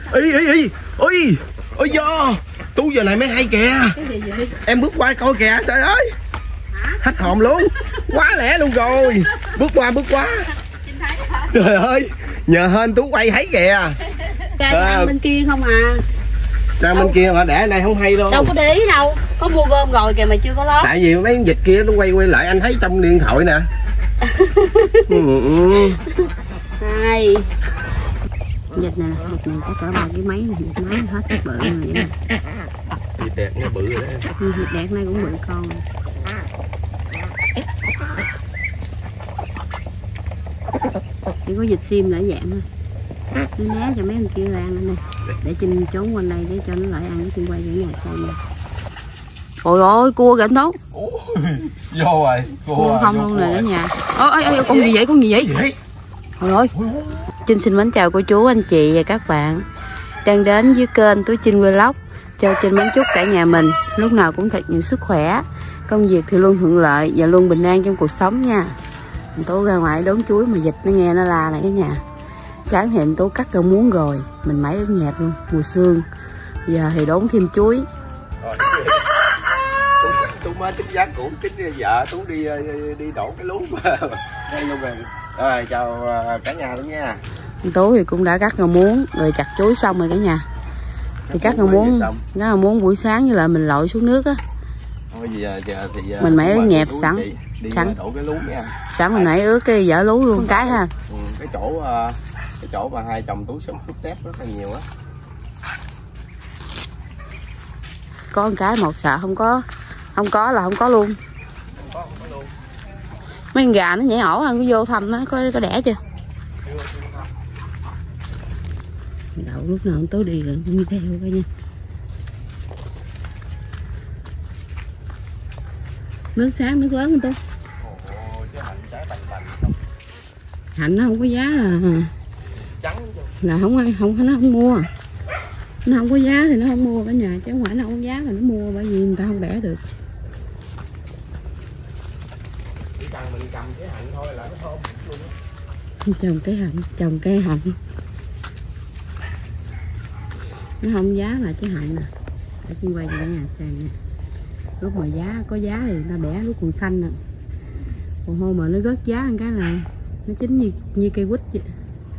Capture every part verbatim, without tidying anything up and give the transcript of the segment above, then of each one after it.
Ý ý ý ôi ôi do Tú giờ này mới hay kìa. Cái gì vậy? Em bước qua coi kìa, trời ơi. Hả? Hết hồn luôn. Quá lẹ luôn rồi. Bước qua bước qua. Trời ơi, nhờ hên Tú quay thấy kìa. Ra bên kia không à. Ra bên kia mà để này không hay đâu. Đâu có để ý đâu. Có mua gom rồi kìa mà chưa có lót. Tại vì mấy con vịt kia nó quay quay lại anh thấy trong điện thoại nè. Hai vịt này nè, vịt này chắc cỡ ba cái mấy này, vịt máy hết sức bự rồi vậy nè. Vịt đẹp nó bự rồi đó. Vịt đẹp này cũng bự con. Chỉ có vịt sim lại dạng thôi. Nó né cho mấy anh kia ra này. Để Trinh trốn quanh đây để cho nó lại ăn, Trinh quay về nhà xem nè. Ôi ôi, cua kìa anh Tú. Vô rồi, cua, cua không luôn nè cả nhà. Ôi ôi con gì vậy, con gì vậy? Trời ơi. Trinh xin mến chào cô chú, anh chị và các bạn đang đến với kênh Tú Trinh Vlog. Cho Trinh mến chúc cả nhà mình lúc nào cũng thật nhiều sức khỏe, công việc thì luôn thuận lợi và luôn bình an trong cuộc sống nha. Anh Tú ra ngoài đốn chuối mà vịt nó nghe nó la này cả nhà. Sáng thì anh Tú cắt rau muống rồi, mình máy ướp nhẹp luôn, mùa sương. Giờ thì đốn thêm chuối. Tú mới tính giá cũ tính vợ Tú đi đi đổ cái lúa mà. Đây luôn rồi. Rồi chào cả nhà luôn nha. Anh Tú thì cũng đã cắt rau muống rồi chặt chuối xong rồi cả nhà. Thì cắt rau muống, cắt rau muống buổi sáng như là mình lội xuống nước á. Thôi giờ, giờ thì mình máy ướp nhẹp sẵn. Đi sẵn đổ cái lúa nha. Sẵn mình nãy ướt cái vỏ lú luôn cái ha. Ừ, cái chỗ cái chỗ mà hai chồng Tú sống phút tép rất là nhiều á. Có một cái một sợ không có, không có là không có luôn. Không có, không có luôn. Mấy con gà nó nhảy ổ ăn cái vô thăm nó có có đẻ chưa? Đậu lúc nào tối đi rồi cũng đi theo coi nha. Nước sáng nước lớn không Tú? Hạnh nó không có giá là là không ai không nó không mua, nó không có giá thì nó không mua cả nhà, chứ không phải nó không có giá là nó mua, bởi vì người ta không đẻ được. Chỉ cần mình cầm cái hạnh thôi là nó thơm luôn á. Trồng cái hạnh, trồng cây hạnh nó không giá là cái hạnh nè. Để tôi quay cho cả nhà xem nè. Lúc mà giá có giá thì người ta bẻ lúc còn xanh nè, còn hôm mà nó rớt giá một cái là nó chín như, như cây quýt vậy.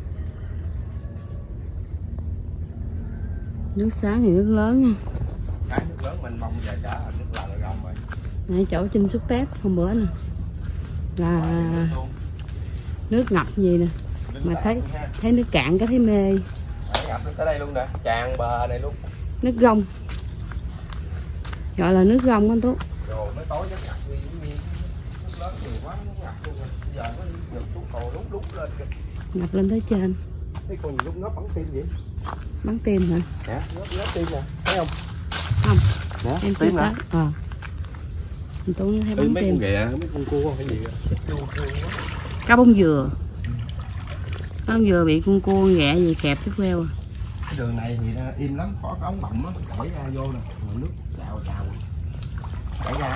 Nước sáng thì nước lớn nha. Cái nước lớn mình mong giờ trả nước là rồi rồi. Nãy chỗ Trinh xúc tép hôm bữa nè là nước ngập gì nè, mà thấy thấy nước cạn cái thấy mê. Ngập tới đây luôn nè, tràn bờ này luôn. Nước gông, gọi là nước gông anh Tú. Rồi mới tối ngập như nước lớn nhiều quá nó ngập luôn rồi. Giờ nó giật xuống hồ lúc lúc lên kìa. Ngập lên tới trên. Cái con gì lúc ngớp bắn tim vậy? Bắn tim hả? Nè, ngớp ngớp tim nè, thấy không? Không. Nè, em tim nè. Ờ. Anh Tú thấy bắn mấy tim. Con ghẹ, mấy con cua hay gì vậy? Cá bông dừa. Cá bông dừa bị con cua ghẹ gì kẹp chút queo à. Cái đường này thì im lắm, có cái ống bọng á, chảy ra vô nè, nước trào trào chảy ra.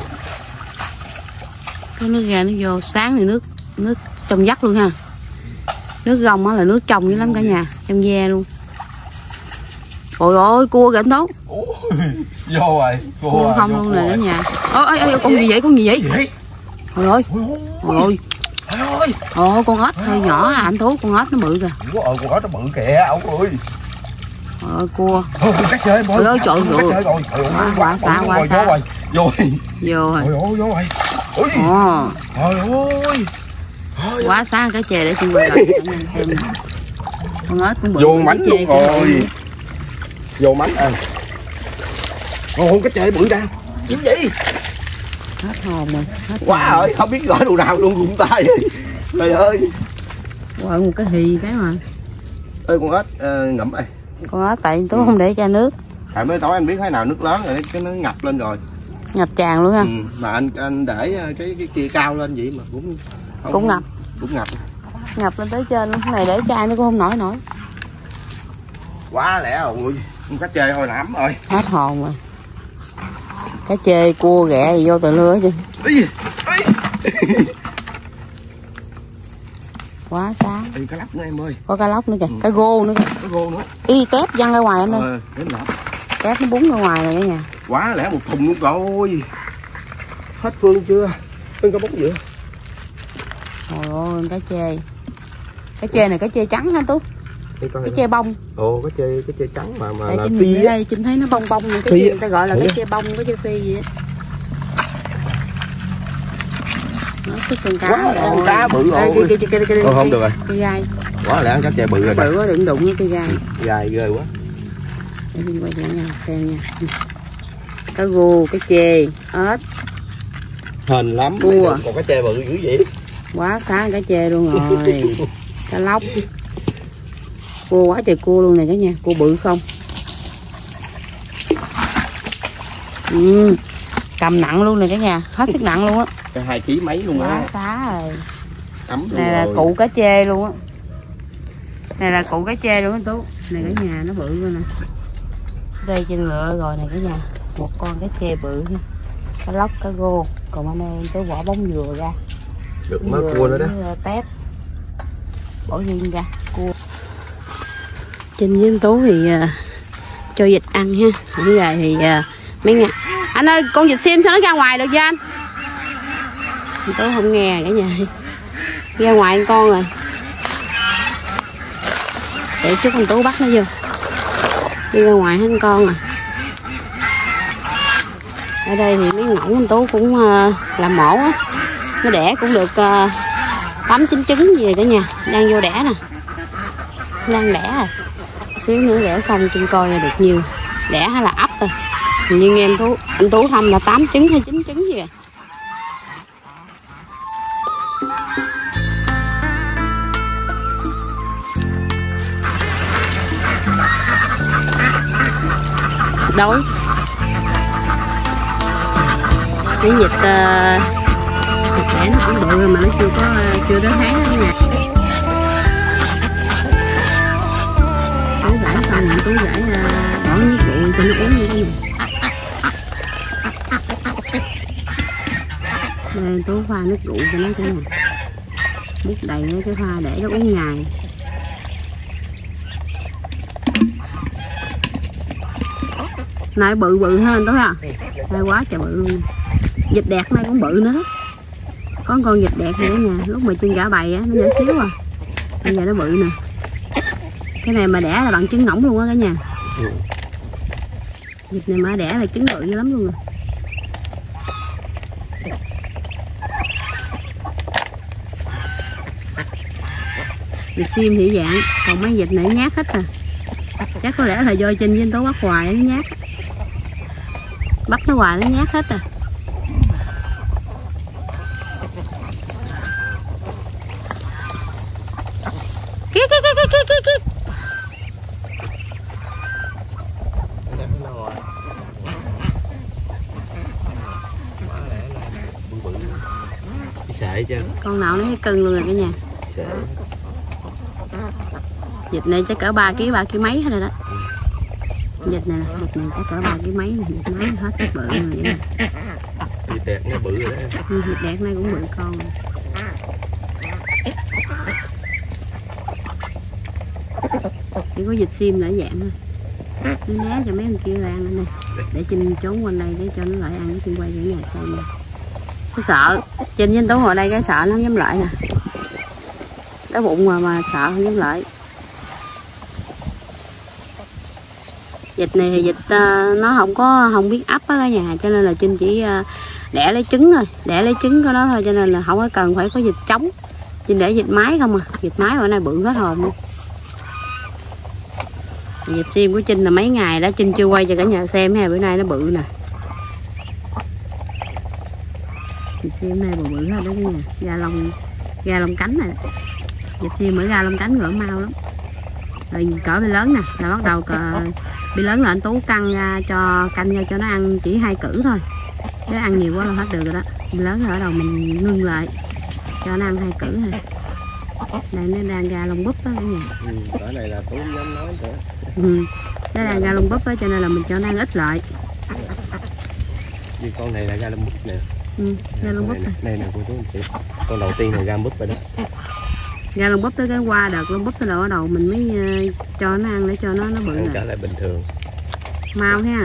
Có nước ra nó vô, sáng thì nước nước trong vắt luôn ha. Nước gông á là nước trong dữ lắm cả nhà, trong ve luôn. Ôi ôi, cua kìa anh Tú. Vô rồi, cua, cua không luôn nè cả nhà. Ôi ôi con gì vậy, con gì vậy? Trời ơi. Ôi ôi. Ồ, con ếch hơi nhỏ à anh Tú, con ếch nó bự kìa. Ờ, con ếch nó bự kìa ông ơi. Ờ, cua. Cách chơi trời ơi trời ơi. Quá xa quá xa. Vô rồi. Vô rồi. Ôi ôi vô rồi. Ôi. Trời ơi. Quá xa cái chè để xin quay lại xem nè. Con ếch cũng bự. Vô mảnh luôn rồi. Vô mảnh à. Ôi cái chè bự ra. Chứ gì? Hết hồn rồi. Hết quá hồn. Ơi, không biết gọi đồ nào luôn rụng tay. Trời ơi. Gọi một cái hì cái mà. Ơi con ếch uh, ngậm ơi. Con ếch tại Tú ừ. không để cho nước. Tại mới tối anh biết thế nào nước lớn rồi cái nó ngập lên rồi. Ngập tràn luôn ha. Ừ, mà anh anh để cái cái kia cao lên vậy mà cũng không, cũng ngập. Cũng ngập. Ngập lên tới trên luôn. Cái này để chai nó cũng không nổi nổi. Quá lẽ rồi. Con cá chê hồi lắm rồi. Hết hồn rồi. Cá chê, cua, ghẹ gì vô từ lưa chứ. Quá sáng. Ê, cá lóc nữa em ơi. Có cá lóc nữa kìa, Ừ. cá gô nữa kìa. Cá gô nữa. Y tép văng ra ngoài anh ơi. Ờ, đến lắm. Tép nó búng ra ngoài rồi cả nhà. Quá lẽ một thùng luôn rồi. Hết phương chưa? Phương cá bóng dừa. Trời ơi, cá chê. Cá chê này cá chê trắng hả Tú? Cái chê bông. Ồ, cái chê cái chê trắng mà mà Đây, là Trinh phi nhìn á. đây, Trinh thấy nó bông bông này, cái Phi chê á. người ta gọi là Thấy cái á. chê bông, cái chê phi gì á. Nó sức con cá. Quá là con cá bự Đây, rồi. kia, kia, kia, kia, Thôi không được rồi. Cây gai. Quá lẽ cá chê bự rồi. Bự Bự quá đừng đụng với cây gai. dài ghê quá. Để Trinh quay cho nhà xem nha. Cá gô, cá chê, ếch. Hên lắm. Cua. Còn cá chê bự dữ vậy. Quá sáng cá chê luôn rồi. Cá lóc. Cua quá trời cua luôn này cả nhà, cua bự không. Ừ. Cầm nặng luôn này cả nhà, hết sức nặng luôn á. Cái hai ký mấy luôn Quá á. xá rồi. Ấm luôn Này là rồi. cụ cá chê luôn á. Này là cụ cá chê luôn á Tú. Này cả nhà nó bự luôn nè. Đây trên lựa rồi này cả nhà. Một con cá chê bự nha. Cá lóc, cá gô. Còn anh em tới vỏ bóng dừa ra. Được má cua nữa đó. Với tép. Bỏ riêng ra cua. Trinh với anh Tú thì uh, cho vịt ăn ha. Bây giờ thì uh, mấy ngày. Anh ơi, con vịt sim sao nó ra ngoài được cho anh? Anh Tú không nghe cả nhà. Ra ngoài ăn con rồi. Để chút anh Tú bắt nó vô. Đi ra ngoài ăn con à. Ở đây thì mấy ngỗng anh Tú cũng uh, làm mổ á. Nó đẻ cũng được uh, tám chín trứng gì cả nhà. Đang vô đẻ nè. Đang đẻ rồi. Xíu nữa đẻ xong Trinh coi là được nhiêu. Đẻ hay là ấp rồi. Hình như nghe anh Tú, anh Tú thăm là tám trứng hay chín trứng gì à. Đói. Cái vịt uh, thịt đẻ nó cũng bự rồi mà nó chưa có uh, chưa đến tháng đó nha. Tú gãi xong rồi Tú gãi uh, bỏ nước rượu cho nó uống như thế này. Đây Tú pha nước rượu cho nó thế này. Múc đầy lấy cái pha để nó uống ngày. Này bự bự hơn Tú ha. Hay quá trời bự luôn. Vịt đẹp này cũng bự nữa đó. Có con vịt đẹp này đó nha. Lúc mà Trinh gả bày á nó nhỏ xíu à. Bây giờ nó bự nè. Cái này mà đẻ là bằng trứng ngỗng luôn á cả nhà. Ừ. Vịt này mà đẻ là trứng bự dữ lắm luôn rồi. Vịt sim thì dạng, còn mấy vịt này nhát hết à. Chắc có lẽ là do Trinh với anh Tú bắt hoài nó nhát. Bắt nó hoài nó nhát hết à. Kia kia kia kia kia kia. Sợ chứ. Con nào nó thấy cưng luôn rồi cả nhà. Sợ. Vịt này chắc cỡ ba ký ba ký mấy hết rồi đó. Vịt này nè, vịt này chắc cỡ ba ký mấy nè, vịt mấy hết sức bự rồi vậy nè. Vịt đẹp nó bự rồi đó. Ừ, vịt đẹp này cũng bự con rồi. Chỉ có vịt sim là dạng thôi. Nó né cho mấy con kia là ăn anh đây. Để Trinh trốn quanh đây để cho nó lại ăn, cái Trinh quay cho nhà xem nè. Nó sợ, Trinh với anh Tú ngồi đây cái sợ nó không dám lại nè. Cái bụng mà mà sợ không dám lại. Vịt này thì vịt uh, nó không có không biết ấp á cả nhà, cho nên là Trinh chỉ uh, đẻ lấy trứng thôi, đẻ lấy trứng của nó thôi, cho nên là không có cần phải có vịt trống. Trinh để vịt mái không à, vịt mái bữa nay bự hết hồn luôn. Vịt sim của Trinh là mấy ngày đó Trinh chưa quay cho cả nhà xem ha, bữa nay nó bự nè. Vịt sim này bự bự hết đó cả nhà, da lông da lông cánh này. Vịt sim mở ra lông cánh gỡ mau lắm. Rồi cỡ bị lớn nè là bắt đầu cỡ bị lớn là anh Tú căng ra cho canh ra cho nó ăn chỉ hai cử thôi, chứ ăn nhiều quá là hết được rồi đó. Bị lớn rồi bắt đầu mình ngưng lại cho nó ăn hai cử thôi. Đây nó đang ra lông búp đó cả nhà. Ừ, cái này là Tú không dám nói nữa. Ừ, nó đang ra lông búp đó cho nên là mình cho nó ăn ít lại. Như con này là ra lông búp nè. Ừ, ra lông búp này, này nè cô chú chị. Con đầu tiên là ra búp rồi đó. Ra lông búp tới cái qua đợt lông búp tới đầu ở đầu mình mới uh, cho nó ăn để cho nó nó bự ăn trở lại bình thường. mau ha.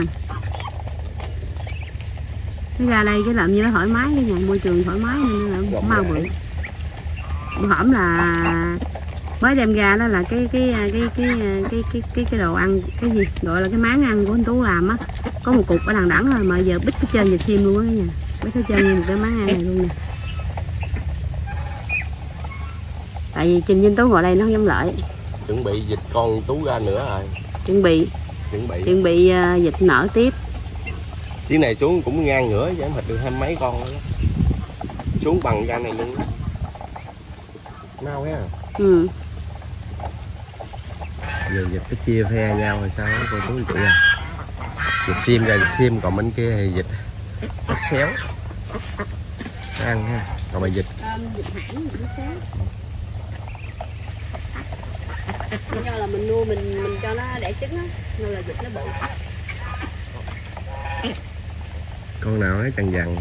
Cái ra đây cái làm như nó thoải mái cái nhà môi trường thoải mái nên là cũng mau bự. Hổm là mới đem ra đó là cái cái cái cái cái cái cái cái, cái đồ ăn cái gì gọi là cái máng ăn của anh Tú làm á, có một cục ở đằng đẵng rồi mà giờ bít cái trên vịt xiêm luôn á cả nhà, bít cái trên như một cái máng ăn này luôn nè. Tại vì Trinh với Tú ngồi đây nó không dám lợi. Chuẩn bị vịt con Tú ra nữa rồi. Chuẩn bị. Chuẩn bị. Chuẩn bị uh, vịt nở tiếp. Chuyến này xuống cũng ngang ngửa chứ em thịt được hai mấy con đó. Xuống bằng ra này luôn. Mau ha. Ừ. Giờ vịt cái chia phe nhau rồi sao đó, cô Tú chị à. Vịt xiêm ra vịt xiêm, còn bên kia thì vịt bắp xéo. Ăn ha. Còn bài vịt. Um, vịt hãng vịt bắp xéo. Do là mình nuôi mình mình cho nó đẻ trứng á nên là vịt nó bự. Con nào ấy chằn dằn.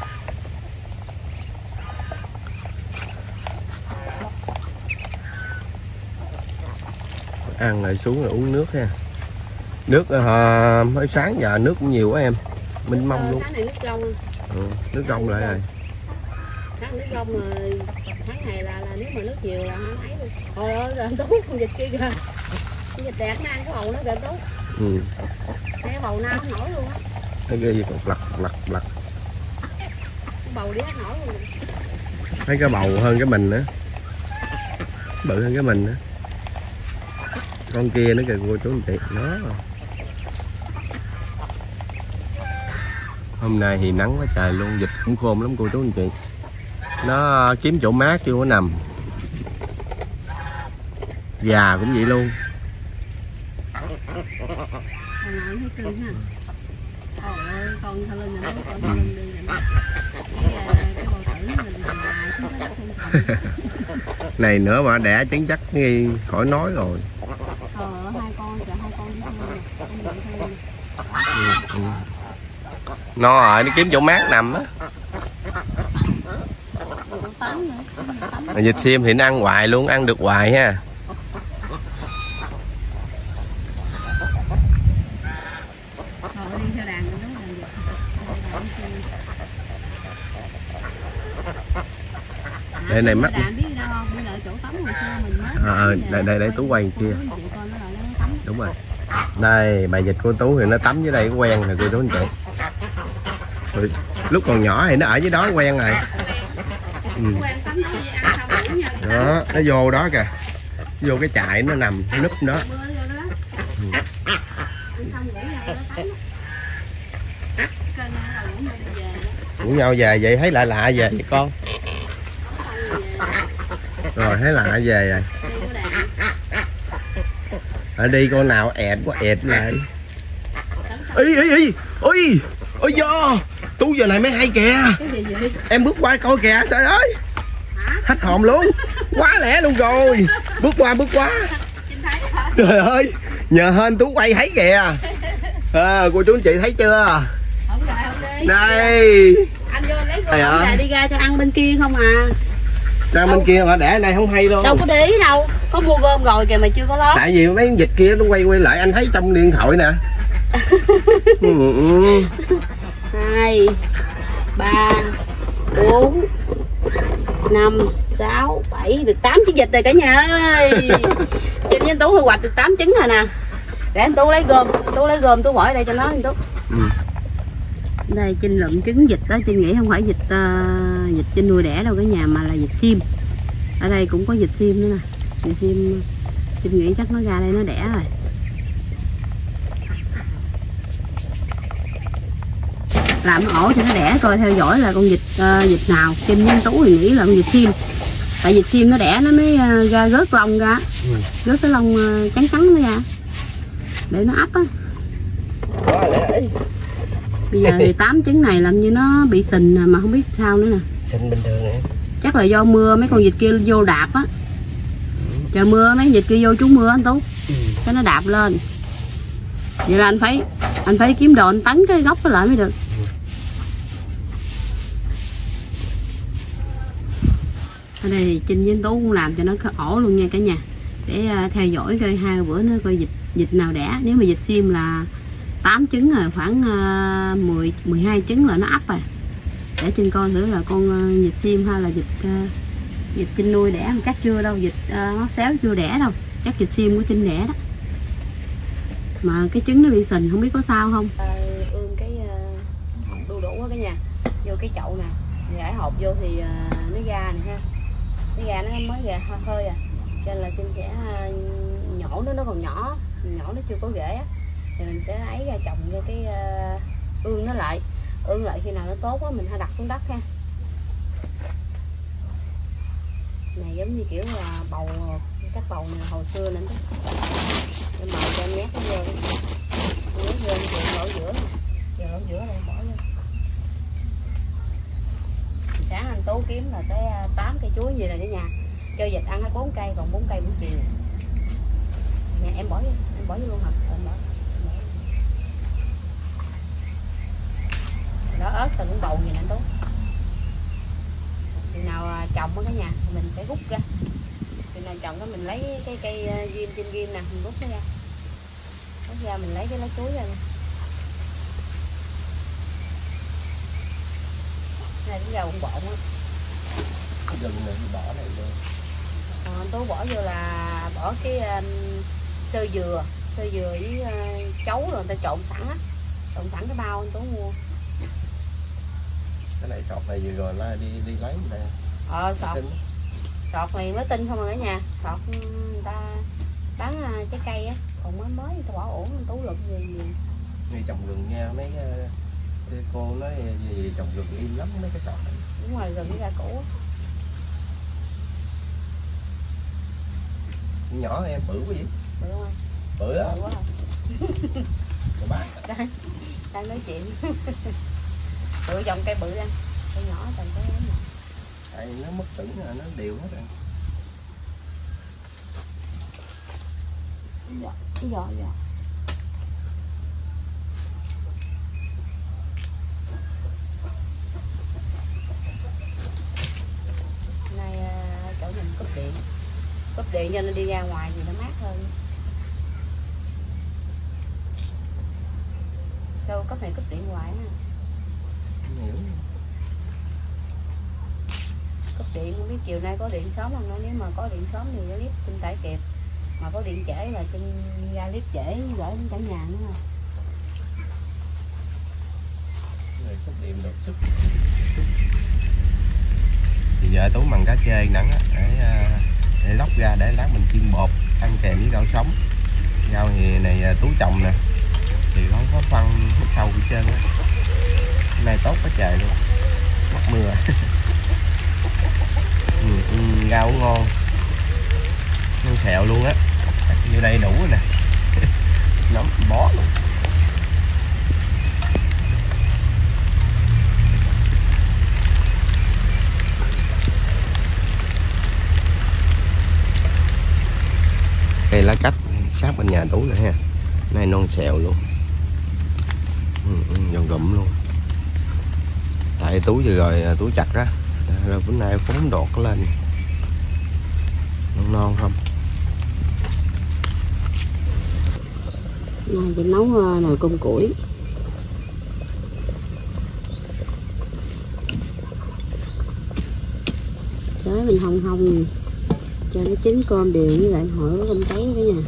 Ăn rồi xuống rồi uống nước ha. Nước uh, mới sáng giờ nước cũng nhiều quá em. Minh mông ờ, luôn. Tháng này nước rong. Ừ, nước rong lại rồi. Tháng nước rong rồi tháng này là là nếu mà nước nhiều là nó ấy luôn. Trời ơi rồi anh Tú con vịt kia kìa. Con vịt đẹp nó ăn cái bầu nó kìa anh Tú. Ừ. Cái bầu nào không nổi luôn á. Cái ghê gì còn lật lật lật. Cái bầu đi hết nổi luôn. Thấy cái bầu hơn cái mình nữa. Bự hơn cái mình nữa. Con kia nó kìa cô chú anh chị. Nó. Hôm nay thì nắng quá trời luôn, vịt cũng khôn lắm cô chú anh chị. Nó kiếm chỗ mát chưa có nằm. Gà cũng vậy luôn. Con nào thấy cưng ha. Trời ơi con thơ lưng này nó con thơ lưng đi này. Cái cái bầu tử mình dài chứ nó không còn. Này nữa mà đẻ trứng chắc nghi khỏi nói rồi. Ờ hai con kìa, hai con thơ lưng. Ừ, ừ. No rồi, nó kiếm chỗ mát nằm á. Vịt xiêm thì nó ăn hoài luôn, ăn được hoài ha. Đây này mắt. Ờ, đây đây để Tú quay kia. Đúng rồi. Đây, bà vịt của Tú thì nó tắm dưới đây quen rồi cô chú anh chị. Rồi, lúc còn nhỏ thì nó ở dưới đó quen rồi. Ừ. Đó, nó vô đó kìa. Vô cái chại nó nằm, nó núp đó. Ừ. Ngủ nhau về vậy thấy lạ lạ về vậy con. Rồi thấy lạ về rồi. Ở đi con nào ẹt quá ẹt lại. Ý ý ý ôi ôi do Tú giờ này mới hay kìa. Em bước qua coi kìa, trời ơi hết hồn luôn, quá lẻ luôn rồi. Bước qua bước qua, trời ơi nhờ hên Tú quay thấy kìa. À, cô chú anh chị thấy chưa. Đây anh vô lấy con gà đi ra cho ăn bên kia không à. Ra bên kia mà để ở đây không hay đâu. Đâu có để ý đâu, có mua gom rồi kìa mà chưa có lót. Tại vì mấy con vịt kia nó quay quay lại anh thấy trong điện thoại nè. Hai ba bốn năm sáu bảy được tám trứng vịt rồi cả nhà ơi. Trên với anh Tú thu hoạch được tám trứng rồi nè. Để anh Tú lấy gom, Tú lấy gom Tú bỏ ở đây cho nó anh Tú. Ừ. Đây Trinh lụm trứng vịt đó, Trinh nghĩ không phải vịt uh, vịt Trinh nuôi đẻ đâu cả nhà, mà là vịt xiêm. Ở đây cũng có vịt xiêm nữa nè. Vịt xiêm Trinh nghĩ chắc nó ra đây nó đẻ rồi. Làm ổ thì nó đẻ, coi theo dõi là con vịt uh, vịt nào. Trinh với anh Tú thì nghĩ là con vịt xiêm. Tại vịt xiêm nó đẻ nó mới uh, ra rớt lông ra. Ừ. Rớt cái lông uh, trắng trắng nó ra để nó ấp á. Bây giờ thì tám trứng này làm như nó bị sình mà không biết sao nữa nè. Sình bình thường hả? Chắc là do mưa mấy con vịt kia vô đạp á. Trời mưa mấy vịt kia vô trú mưa anh Tú. Ừ. Cái nó đạp lên. Vậy là anh phải anh phải kiếm đồ anh tấn cái gốc nó lại mới được. Ừ. Ở đây thì Trinh với Tú cũng làm cho nó ổ luôn nha cả nhà, để uh, theo dõi coi hai bữa nó coi dịch dịch nào đẻ. Nếu mà dịch sim là tám trứng rồi, khoảng uh, mười, mười hai trứng là nó ấp rồi. Để Trinh coi thử là con uh, dịch sim hay là dịch uh, dịch Trinh nuôi đẻ không, chắc chưa đâu, dịch uh, nó xéo chưa đẻ đâu, chắc dịch sim của Trinh đẻ đó. Mà cái trứng nó bị sình không biết có sao không. À, ương cái uh, đu đủ á cả nhà, vô cái chậu nè, rải hộp vô thì uh, nó ra nè ha, nó ra nó mới ra hơi hơi à, cho nên là Trinh sẽ uh, nhổ nó, nó còn nhỏ, nhỏ nó chưa có rễ á, thì mình sẽ ấy ra trồng cho cái uh, ương nó lại, ương lại khi nào nó tốt á mình hay đặt xuống đất ha. Này giống như kiểu là bầu, cách bầu này hồi xưa nữa đó. Em bầu cho em nhét nó vô, nhét vô em chịu lỗ giữa, chịu lỗ giữa này bỏ vô. Sáng anh Tú kiếm là tới tám cây chuối gì này cả nhà, cho vịt ăn hết bốn cây, còn bốn cây buổi chiều. Nè em bỏ vô, em bỏ vô luôn hả? Em bỏ. Đó ớt từng bầu gì nè anh Tú. Khi nào trồng á cả nhà mình sẽ hút ra, khi nào trồng đó mình lấy cái cây ghim trên ghim nè, mình hút nó ra, hút ra mình lấy cái lá chuối ra. Này cái rau cũng bộn á. Cái gừng này bỏ này vô. Còn anh Tú bỏ vô là bỏ cái um, sơ dừa, sơ dừa với uh, chấu rồi người ta trộn sẵn á, trộn sẵn cái bao anh Tú mua. Cái này sọt này vừa rồi là đi đi lấy đây. Ờ sọt. Sọt này mới tinh không à cả nhà, sọt người ta bán uh, trái cây á, còn mới mới người ta bỏ ổn anh Tú luận gì gì. Ngay trồng rừng nha, mấy uh, cô nói gì, gì trồng rừng im lắm mấy cái sọt này. Đúng rồi, rừng cái ra cũ á. Nhỏ em bự quá vậy? Bự không? Bự á. Bự quá à. đang, đang nói chuyện. Bự trồng cây bự anh, cây nhỏ trồng cây nhỏ. Tại nó mất trứng rồi, nó đều hết rồi. Dạ, dạ, dạ. Nay chỗ mình cúp điện, cúp điện cho nên đi ra ngoài thì nó mát hơn. Sao cấp này cúp điện hoài ha? Hiểu. Cúp điện không biết chiều nay có điện sớm không nữa, nếu mà có điện sớm thì clip Trinh tải kịp, mà có điện trễ là Trinh ra clip trễ gửi đến cả nhà nữa rồi. Rồi cúp điện đột xuất. Thì giờ Tú mần cá chê nặng á, để để lóc ra để lát mình chiên bột ăn kèm với rau sống. Rau thì này Tú trồng nè, thì không có phân hút sâu gì trơn á. Hôm nay tốt quá trời luôn, mắc mưa. ừ, ừ, rau cũng ngon, ngon xẹo luôn á. Như đây đủ rồi nè. Nóng bó luôn. Cây lá cách sát bên nhà Tú nữa ha, này non xẹo luôn, ừ, ừ, giòn gụm luôn. Tại Tú vừa rồi Tú chặt á, rồi bữa nay phóng đọt lên, non non không. Này chị nấu nồi cơm củi. Sới mình hông hông cho nó chín cơm đều với lại hỏi cơm tấy cả nhà.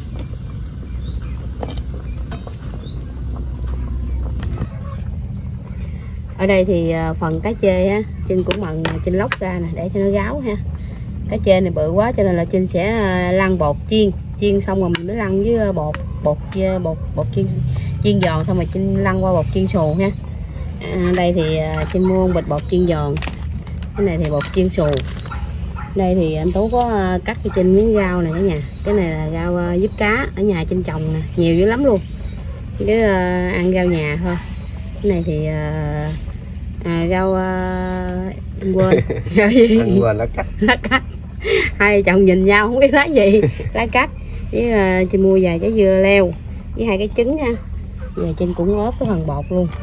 Ở đây thì phần cá chê á, Trinh cũng mần Trinh lóc ra nè để cho nó ráo ha. Cá chê này bự quá cho nên là Trinh sẽ lăn bột chiên, chiên xong rồi mình mới lăn với bột bột bột bột chiên chiên giòn, xong rồi Trinh lăn qua bột chiên xù ha. À, đây thì Trinh mua một bịch bột chiên giòn, cái này thì bột chiên xù. Đây thì anh Tú có cắt cho Trinh miếng rau này cả nhà, cái này là rau diếp cá ở nhà Trinh trồng nè, nhiều dữ lắm luôn, chứ uh, ăn rau nhà thôi. Cái này thì uh, à, rau uh, anh quên rau gì? Anh quên lá cách. Lá cách. Hai chồng nhìn nhau không biết lá gì. Lá cách với uh, Trinh mua vài trái dưa leo với hai cái trứng ha. Giờ Trinh cũng ốp cái phần bột luôn.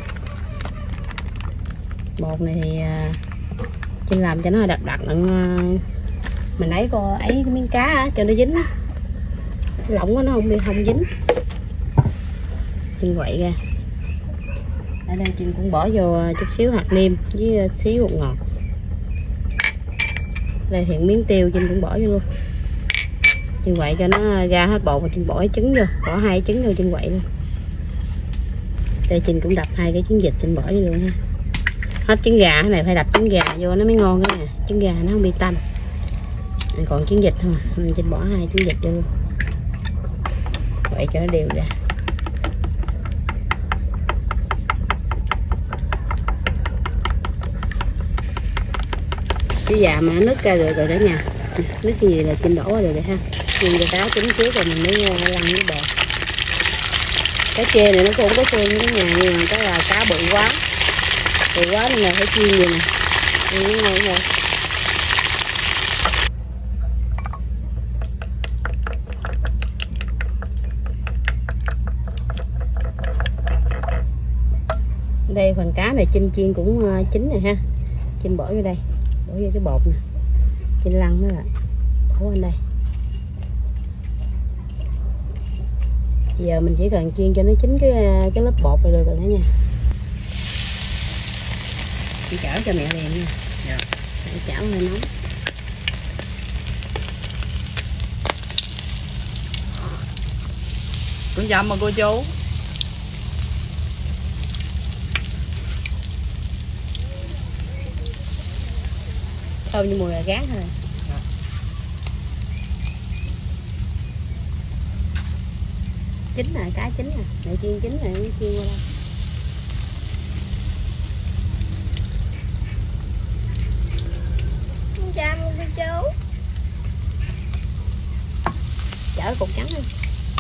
Bột này thì uh, Trinh làm cho nó đặc đặc đặng uh, Mình lấy cô ấy cái miếng cá á, cho nó dính á, lỏng quá nó không bị không dính. Chinh quậy ra. Ở đây Chinh cũng bỏ vô chút xíu hạt nêm với xíu bột ngọt. Đây hiện miếng tiêu Chinh cũng bỏ vô luôn. Chinh quậy cho nó ra hết bột và Chinh bỏ cái trứng vô, bỏ hai trứng vô Chinh quậy luôn. Đây Chinh cũng đập hai cái trứng vịt Chinh bỏ vô luôn ha. Hết trứng gà, cái này phải đập trứng gà vô nó mới ngon đó nè, trứng gà nó không bị tanh. Còn trứng vịt thôi, mình Chinh bỏ hai trứng vịt vô luôn. Vậy cho nó đều ra. Cái già mà nước ra được rồi cả nhà. Nước cái gì là Chinh đổ ra được rồi ha. Nhưng người ta trứng trước rồi mình mới lăn với bò. Cá chê này nó cũng có xương với nhà, nhưng mà cái là cá bự quá. Bự quá nên là phải chiên vậy nè. Ăn nó ngon rồi. Đây phần cá này Chinh chiên cũng chín rồi ha. Chinh bỏ vô đây, bỏ vô cái bột nè, Chinh lăn nó lại, bỏ lên đây. Giờ mình chỉ cần chiên cho nó chín cái cái lớp bột này được rồi đó nha. Chị chảo cho mẹ liền nha. Dạ. Chị chảo hơi nóng. Con dầm mà cô chú. Thơm như mùi gà rán thôi. Dạ. Chín rồi, cá chín rồi, để chiên chín rồi nó chiên qua đây. Con chào cô chú. Chở cục trắng đi.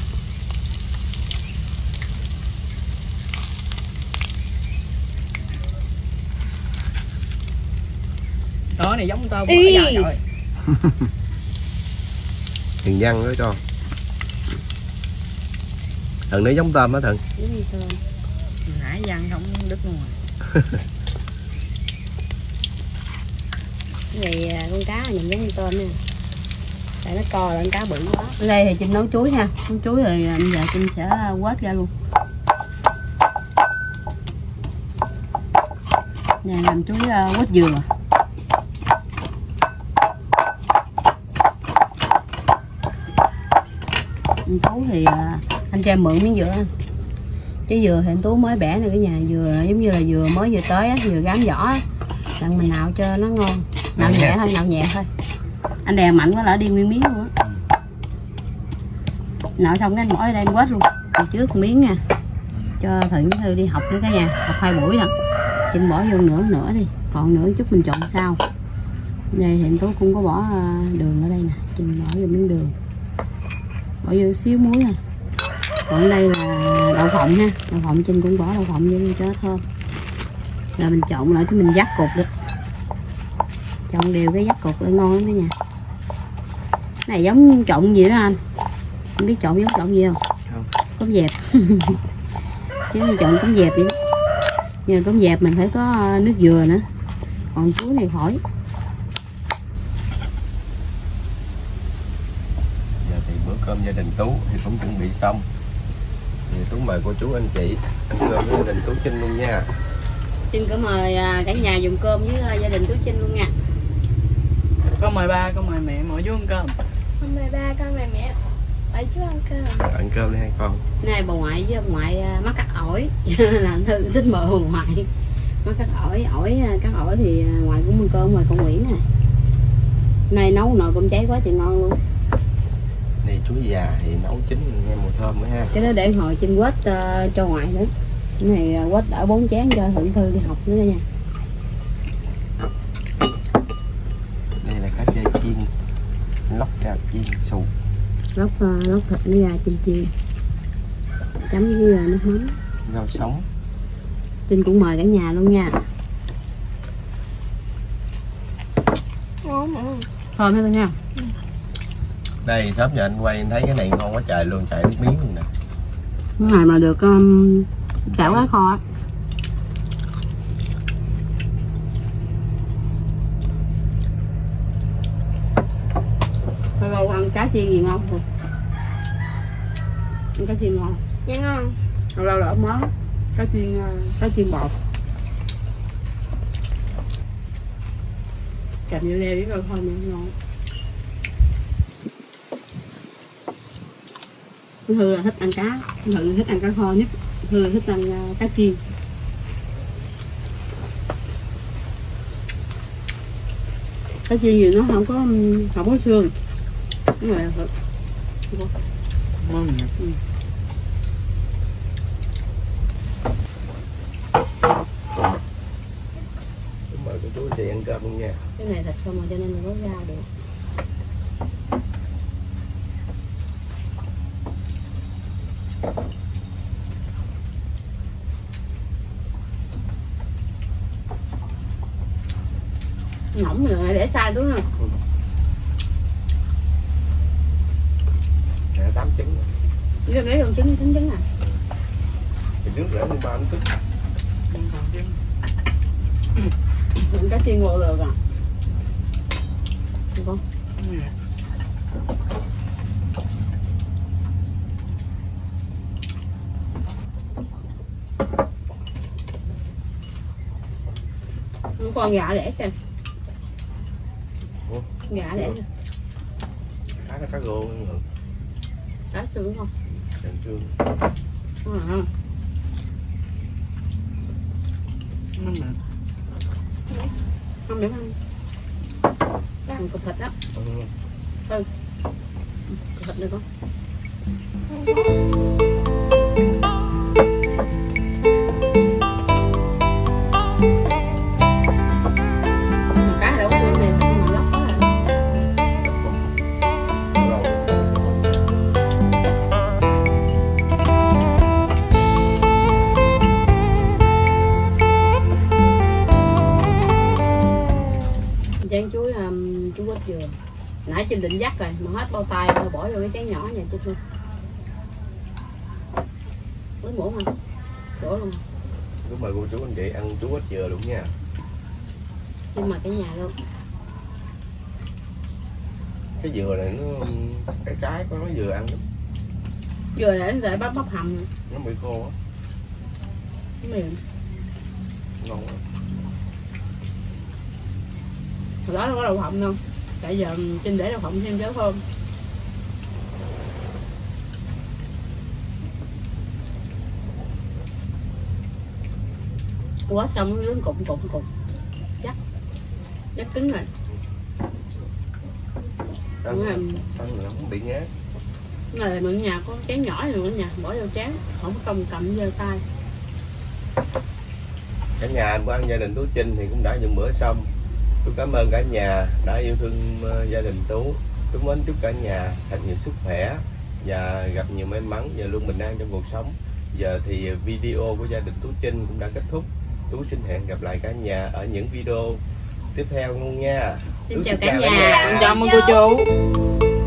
Đó này giống tao bỏ Ý. ra rồi. Thằng Văn đó cho. Thằng nó giống tôm á Thằng. Giống như tôm. Nãy Văn không đứt luôn rồi. Cái này con cá nhìn giống như tôm nha. Tại nó co lên cá bự quá. Ở đây thì Chinh nấu chuối ha. Nấu chuối rồi bây giờ Chinh sẽ quết ra luôn. Này làm chuối quết dừa. Anh Tú thì anh cho em mượn miếng dừa anh. Cái dừa thì anh Tú mới bẻ này, cái nhà dừa giống như là dừa mới vừa tới á, dừa gám vỏ á. Đặng mình nạo cho nó ngon. Nạo nhẹ thôi, nạo nhẹ thôi. Anh đè mạnh quá lỡ đi nguyên miếng luôn á. Nạo xong cái anh bỏ ở đây anh quết luôn. Từ trước miếng nha. Cho Thuận với Thư đi học nữa cả nhà, học hai buổi rồi. Chinh bỏ vô nửa nữa đi, còn nửa chút mình trộn sau. Đây thì anh Tú cũng có bỏ đường ở đây nè, Chinh bỏ vô miếng đường. Bỏ vô xíu muối thôi. Còn đây là đậu phộng ha, đậu phộng Chinh cũng bỏ đậu phộng vô cho thơm. Rồi mình trộn lại cái mình dắt cục được. Trộn đều cái dắt cục lại ngon lắm cả nhà. Cái này giống trộn gì đó anh? Không biết trộn giống trộn gì không? Không. Cốm dẹp. Chứ như trộn cốm dẹp vậy đó. Nhưng cốm dẹp mình phải có nước dừa nữa. Còn chuối này khỏi. Bữa cơm gia đình Tú thì cũng chuẩn bị xong. Thì Tú mời cô chú anh chị ăn cơm với gia đình Tú Chinh luôn nha. Chinh có mời cả nhà dùng cơm với gia đình Tú Chinh luôn nha. Con mời ba, con mời mẹ, mỗi chú ăn cơm. Con mời ba, con mời mẹ, mỗi chú ăn cơm. Ăn cơm đi hai con. Nay bà ngoại với ông ngoại mắc cắt ổi. Là Thư thích mời bà ngoại. Mắc cắt ổi, ổi cắt ổi thì ngoại cũng ăn cơm ngoài con Nguyễn nè. Nay nấu nồi cơm cháy quá thì ngon luôn. Này chuối già thì nấu chín nghe mùi thơm nữa ha. Cái đó để hồi Chinh quết uh, cho ngoại nữa. Cái này quết đỡ bốn chén cho Thuận Thư đi học nữa nha. Đây là cá chê chiên, lóc ra chiên xù. Lóc uh, lóc thịt nó ra Chinh chiên. Chấm với uh, nước mắm. Rau sống. Chinh cũng mời cả nhà luôn nha. Ngon hả? Thơm hết nha. Ừ. Đây sớm giờ anh quay anh thấy cái này ngon quá trời luôn, chảy nước miếng luôn nè. Cái này mà được um, chảo cái kho á. cá chiên gì ngon không? Cá chiên ngon. Dạ ngon. Lâu lâu đỡ món cá chiên cá chiên bột. Chậm như leo biết rồi thôi mà ngon. Thư là thích ăn cá, Thư thích ăn cá kho nhất, Thư là thích ăn uh, cá chiên. Cá chiên gì nó không có không có xương, đúng rồi. Ngon nè. Ừ. Mời cô chú chị ăn cơm luôn nha. Cái này thịt không mà cho nên mình có ra được. Ngỗng rồi để sai đúng không? Ừ. Nè tám trứng. Nếu lấy con trứng trứng trứng à? Thì trứng rễ lên ba mươi trứng. Còn chứ. Đừng cá chiên ngộ được à? Được không? Nè. Con gà đẻ kìa. Ủa? Gà đẻ kìa. Cá nó cá rô nữa. Cá xương không? Trần trương. À. Ngon nè. Không để ăn. Ăn cục thịt đó. Ừ. Ừ. Cục thịt được không? Cá đâu có xương này, không mà lóc quá à. Chén chuối um, chú quýt dừa. Nãy Trinh định dắt rồi mà hết bao tay rồi bỏ vô cái chén nhỏ nhà Trinh luôn. Lấy muỗng hả? Đổ luôn. Lúc mời cô chú anh chị ăn chú quýt dừa luôn nha. Trinh mời cả nhà luôn. Cái dừa này nó cái trái của nó dừa ăn lắm. Dừa để để bắp bắp hầm. Nó bị khô á. Cái mềm. Ngon quá. Hồi đó đâu có đậu phộng đâu. Tại giờ Trinh để đậu phộng thêm chớ thơm. Quá xong nó đứng cụm cụm cụm. Chắc. Chắc cứng rồi. Ăn, Là, ăn là không bị ngán. cái này mình nhà có chén nhỏ rồi ở nhà bỏ vô chén, không có cầm cầm giơ tay. Cả nhà của ăn gia đình Tú Trinh thì cũng đã dùng bữa xong. Tôi cảm ơn cả nhà đã yêu thương uh, gia đình Tú. Tôi mến chúc cả nhà thật nhiều sức khỏe và gặp nhiều may mắn và luôn bình an trong cuộc sống. Giờ thì video của gia đình Tú Trinh cũng đã kết thúc. Tú xin hẹn gặp lại cả nhà ở những video tiếp theo luôn nha. Xin Tú chào xin cả chào nhà. Chào mừng cô chú.